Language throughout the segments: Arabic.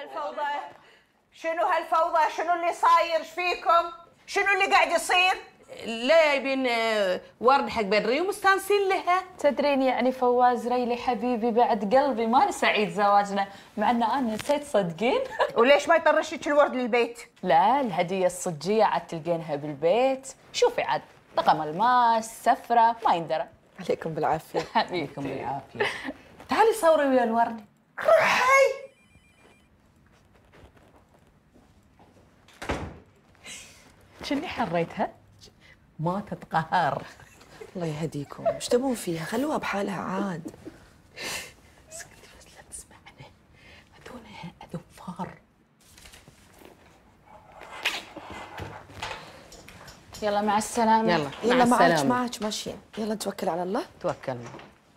هالفوضى؟ شنو هالفوضى؟ شنو اللي صاير؟ ايش فيكم؟ شنو اللي قاعد يصير؟ لا يبين ورد حق بدري ومستانسين لها. تدرين يعني فواز ريلي حبيبي بعد قلبي ما سعيد زواجنا، مع ان انا نسيت صدقين. وليش ما يطرشك الورد للبيت؟ لا الهديه الصجيه عاد تلقينها بالبيت. شوفي عاد طقم الماس سفره ما يندرى. عليكم بالعافيه. حبيبكم بالعافيه. تعالي صوري ويا الورد. روحي. شني حريتها؟ ماتت قهر. الله يهديكم، ايش تبون فيها؟ خلوها بحالها عاد. اسكتي بس لا تسمعنا، هذول فار. يلا مع السلامه. يلا معك ماشيين، يلا نتوكل على الله. توكلنا.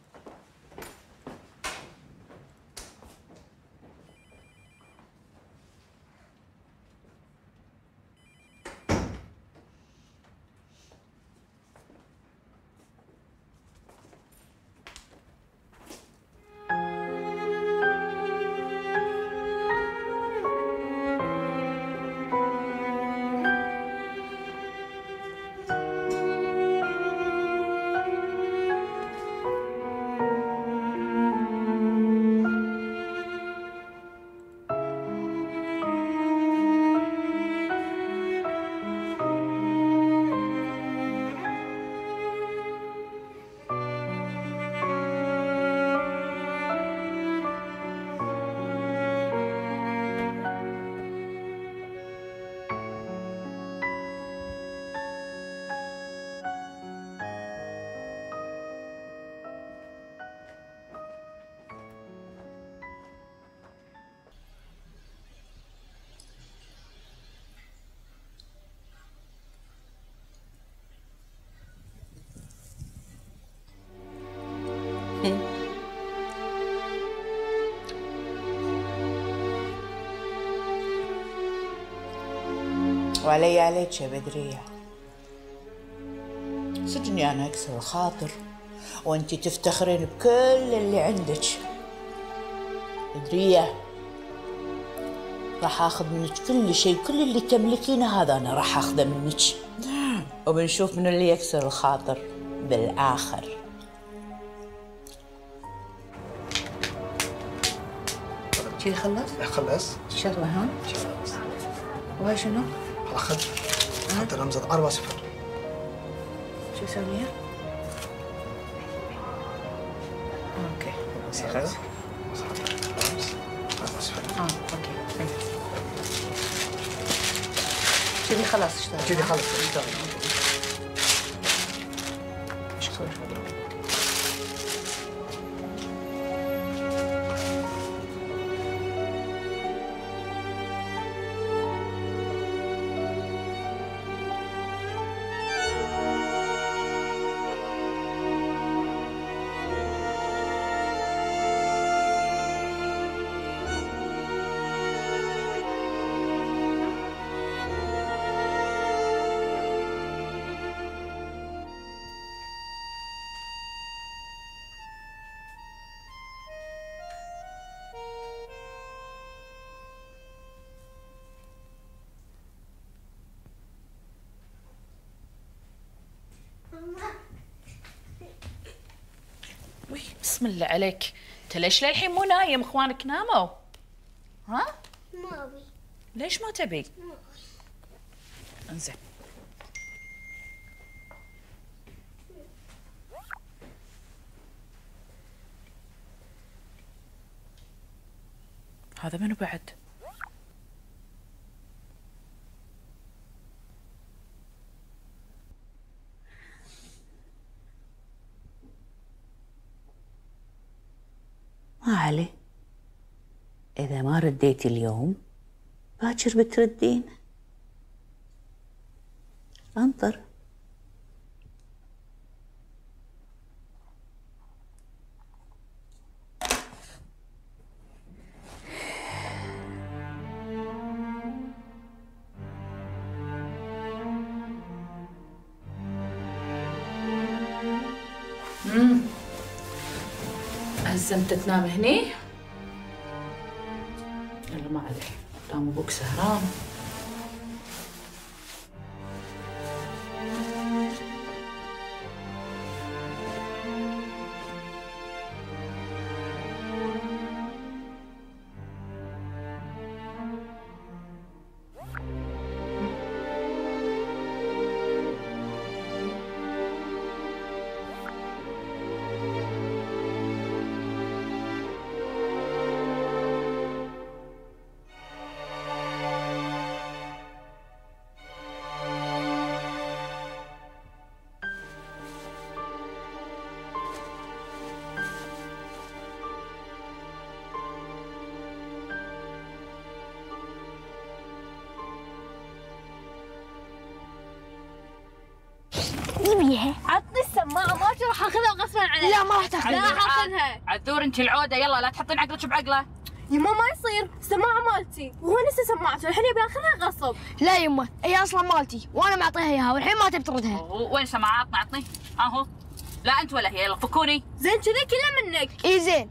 وعلي عليك يا بدرية، صدقني أنا أكسر الخاطر وأنتي تفتخرين بكل اللي عندك. بدرية راح آخذ منك كل شيء، كل اللي تملكينه هذا أنا راح آخذه منك، وبنشوف من اللي يكسر الخاطر بالآخر. شي خلص؟ خلص الشغلة هون؟ وهاي شنو؟ أخذت رمزة 4-0. شو سويها؟ اوكي. خلاص. اوكي. كذي خلاص اشتغل. كذي خلاص اشتغل. ايش اسوي؟ وي بسم الله عليك، انت ليش للحين مو نايم؟ اخوانك ناموا؟ ها؟ ما ابي. ليش ما تبي؟ انزين. هذا منو بعد؟ ما عليه، إذا ما رديتي اليوم باكر بتردين. انطر. عزمت تنام هني؟ يلا ما عليه، دام ابوك سهران. بيها عطني السماعة مالتي راح اخذها غصبا عليك. لا ما راح تاخذها. لا اخذها. عذور انت العوده، يلا لا تحطين عقلك بعقله. يما ما يصير، السماعة مالتي وهو نسى سماعته الحين يبي ياخذها غصب. لا يما هي اصلا مالتي وانا معطيها اياها والحين ما تبي تردها. وين سماعاتنا؟ عطني اهو. لا انت ولا هي، يلا فكوني. زين كذي كله منك. اي زين.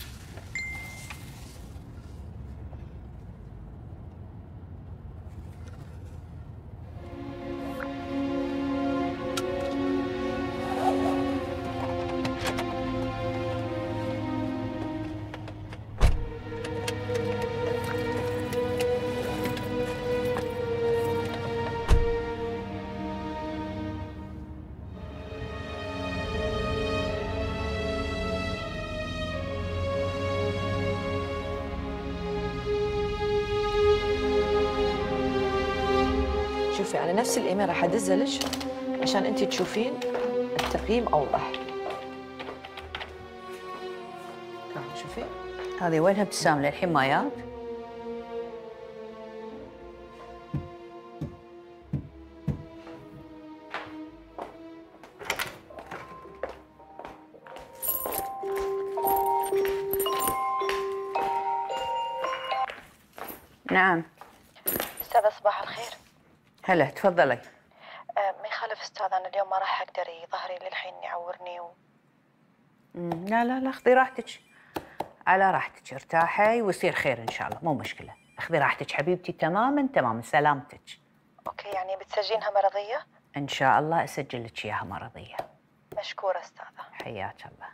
شوفي انا نفس الايميل راح ادزه لك عشان انت تشوفين التقييم اوضح. شوفي هذه وينها ابتسام للحين ما جات؟ نعم. أستاذة صباح الخير. هلا تفضلي. ما يخالف أستاذ، أنا اليوم ما راح أقدر، ظهري للحين يعورني لا لا لا، خذي راحتك، على راحتك، ارتاحي ويصير خير إن شاء الله، مو مشكلة. خذي راحتك حبيبتي، تماما تماما سلامتك. أوكي، يعني بتسجلينها مرضية؟ إن شاء الله أسجل لك إياها مرضية. مشكورة أستاذة. حياك الله.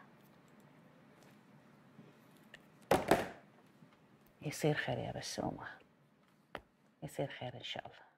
يصير خير يا بسومة، يصير خير إن شاء الله.